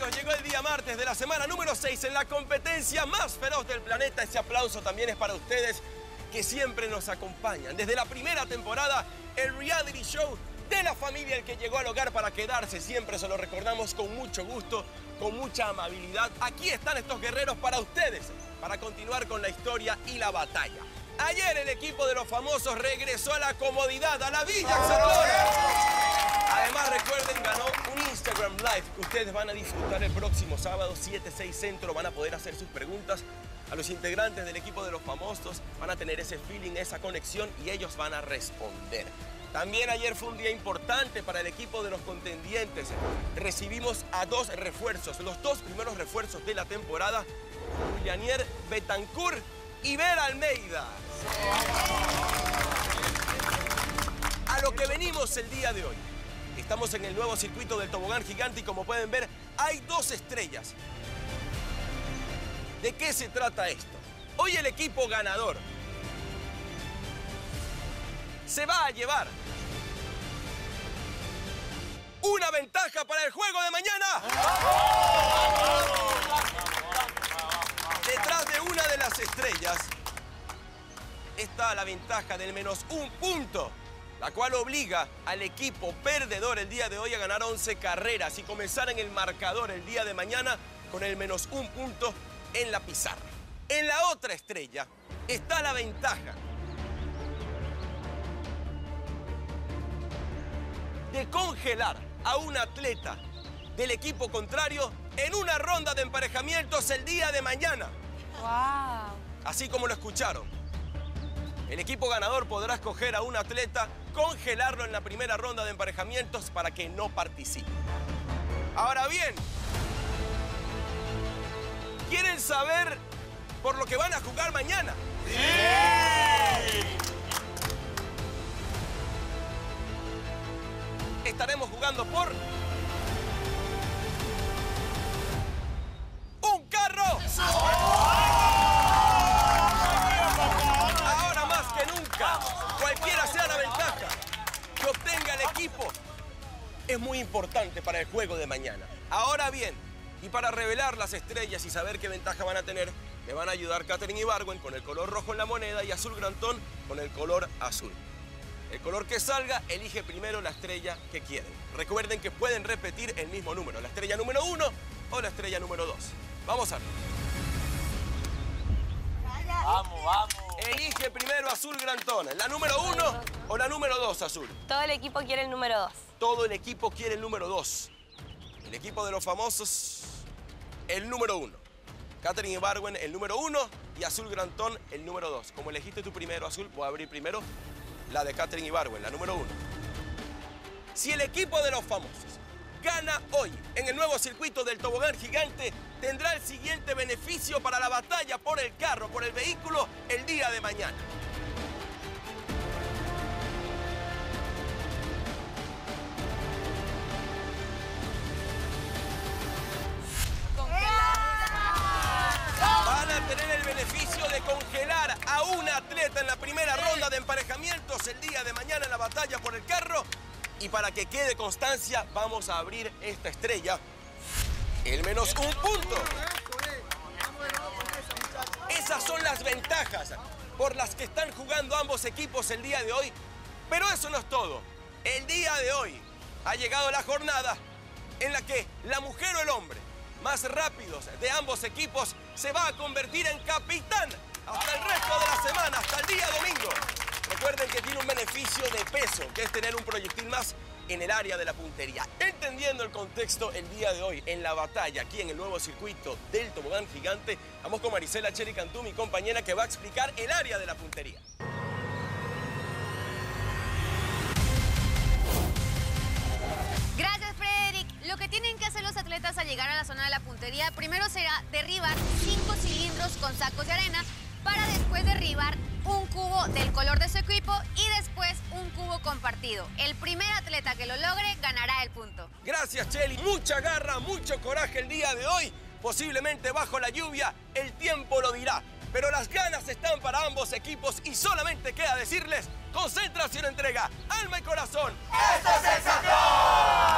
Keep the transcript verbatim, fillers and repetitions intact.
guerreros, llegó el día martes de la semana número seis en la competencia más feroz del planeta. Ese aplauso también es para ustedes que siempre nos acompañan. Desde la primera temporada, el reality show de la familia, el que llegó al hogar para quedarse. Siempre se lo recordamos con mucho gusto, con mucha amabilidad. Aquí están estos guerreros para ustedes, para continuar con la historia y la batalla. Ayer el equipo de los famosos regresó a la comodidad, a la Villa Excelora. Además, recuerden, ganó un Instagram Live que ustedes van a disfrutar el próximo sábado, siete, seis Centro. Van a poder hacer sus preguntas a los integrantes del equipo de los famosos. Van a tener ese feeling, esa conexión y ellos van a responder. También ayer fue un día importante para el equipo de los contendientes. Recibimos a dos refuerzos, los dos primeros refuerzos de la temporada, Julianier Betancourt y Vera Almeida. A lo que venimos el día de hoy. Estamos en el nuevo circuito del tobogán gigante y como pueden ver, hay dos estrellas. ¿De qué se trata esto? Hoy el equipo ganador se va a llevar una ventaja para el juego de mañana. Detrás de una de las estrellas está la ventaja del menos un punto, la cual obliga al equipo perdedor el día de hoy a ganar once carreras y comenzar en el marcador el día de mañana con el menos un punto en la pizarra. En la otra estrella está la ventaja de congelar a un atleta del equipo contrario en una ronda de emparejamientos el día de mañana. Wow. Así como lo escucharon. El equipo ganador podrá escoger a un atleta, congelarlo en la primera ronda de emparejamientos para que no participe. Ahora bien, ¿quieren saber por lo que van a jugar mañana? ¡Sí! Estaremos jugando por un carro. Ahora más que nunca, cualquiera sea la ventaja que obtenga el equipo, es muy importante para el juego de mañana. Ahora bien, y para revelar las estrellas y saber qué ventaja van a tener, me van a ayudar Katherine Ibargüen con el color rojo en la moneda y Azul Grantón con el color azul. El color que salga, elige primero la estrella que quieren. Recuerden que pueden repetir el mismo número, la estrella número uno o la estrella número dos. Vamos a ver. Vamos, vamos. Elige primero Azul Grantón, la número uno o la número dos, Azul. Todo el equipo quiere el número dos. Todo el equipo quiere el número dos. El equipo de los famosos, el número uno. Katherine Ibargüen, el número uno y Azul Grantón, el número dos. Como elegiste tú primero, Azul, voy a abrir primero la de Katherine Ibargüen, la número uno. Si el equipo de los famosos gana hoy en el nuevo circuito del tobogán gigante, tendrá el siguiente beneficio para la batalla por el carro, por el vehículo, el día de mañana. Van a tener el beneficio de congelar a un atleta en la primera ronda de emparejamientos el día de mañana en la batalla por el carro. Y para que quede constancia, vamos a abrir esta estrella. El menos un punto. Esas son las ventajas por las que están jugando ambos equipos el día de hoy. Pero eso no es todo. El día de hoy ha llegado la jornada en la que la mujer o el hombre más rápidos de ambos equipos se va a convertir en capitán hasta el resto de la semana, hasta el día domingo. Recuerden que tiene un beneficio de peso, que es tener un proyectil más en el área de la puntería. Entendiendo el contexto el día de hoy en la batalla aquí en el nuevo circuito del tobogán gigante, vamos con Marisela Cheli Cantú, mi compañera, que va a explicar el área de la puntería. Gracias, Frederick. Lo que tienen que hacer los atletas al llegar a la zona de la puntería, primero será derribar cinco cilindros con sacos de arena para después derribar un cubo del color de su equipo y después un cubo compartido. El primer atleta que lo logre ganará el punto. Gracias, Cheli. Mucha garra, mucho coraje el día de hoy. Posiblemente bajo la lluvia, el tiempo lo dirá. Pero las ganas están para ambos equipos y solamente queda decirles: concentración, entrega, alma y corazón. ¡Esto es el Hexatlón!